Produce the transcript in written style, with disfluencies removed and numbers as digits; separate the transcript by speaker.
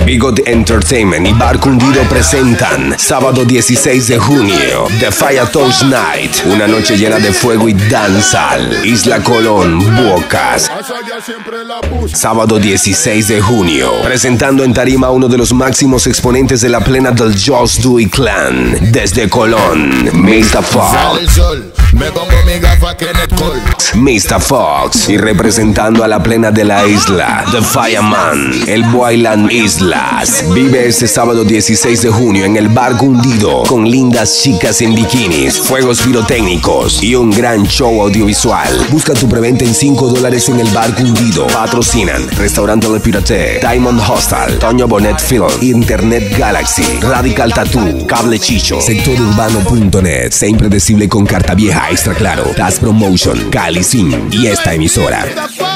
Speaker 1: Bigot Entertainment y Bar Cundido presentan sábado 16 de junio The Fire Touch Night, una noche llena de fuego y dancehall. Isla Colón, Bocas. Sábado 16 de junio, presentando en tarima a uno de los máximos exponentes de la plena del Just Do It Clan. Desde Colón, Mr. Fox. Mr. Fox. Y representando a la plena de la isla, The Fireman, el Boyland Islas. Vive este sábado 16 de junio en el Bar Cundido con lindas chicas en bikinis, fuegos pirotécnicos y un gran show audiovisual. Busca tu preventa en $5 en el Bar Cundido. Patrocinan Restaurante Le Piraté, Diamond Hostal, Toño Bonet Film, Internet Galaxy, Radical Tattoo, Cable Chicho, Sectorurbano.net, Sé Impredecible con Carta Vieja, Extra Claro, Das Promotion, Cali Sim y esta emisora.